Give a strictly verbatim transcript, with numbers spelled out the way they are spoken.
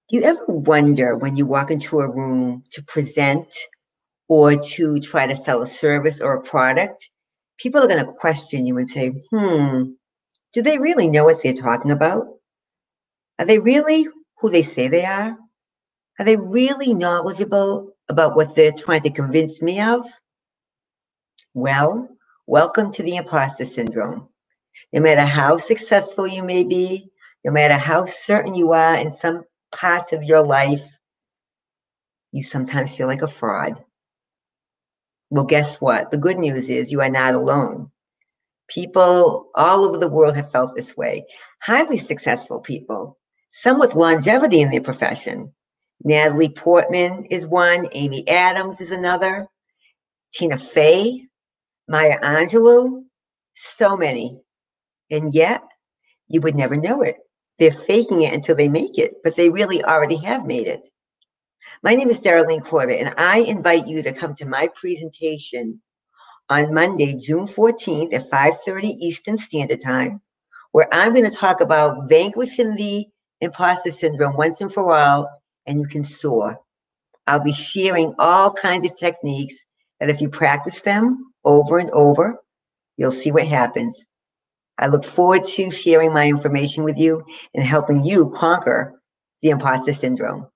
Do you ever wonder when you walk into a room to present or to try to sell a service or a product, people are going to question you and say, hmm, do they really know what they're talking about? Are they really who they say they are? Are they really knowledgeable about what they're trying to convince me of? Well, welcome to the imposter syndrome. No matter how successful you may be, no matter how certain you are in some parts of your life, you sometimes feel like a fraud. Well, guess what? The good news is you are not alone. People all over the world have felt this way. Highly successful people, some with longevity in their profession. Natalie Portman is one, Amy Adams is another, Tina Fey, Maya Angelou, so many. And yet, you would never know it. They're faking it until they make it, but they really already have made it. My name is Darlene Corbett, and I invite you to come to my presentation on Monday, June fourteenth at five thirty Eastern Standard Time, where I'm going to talk about vanquishing the imposter syndrome once and for all, and you can soar. I'll be sharing all kinds of techniques that if you practice them over and over, you'll see what happens. I look forward to sharing my information with you and helping you conquer the imposter syndrome.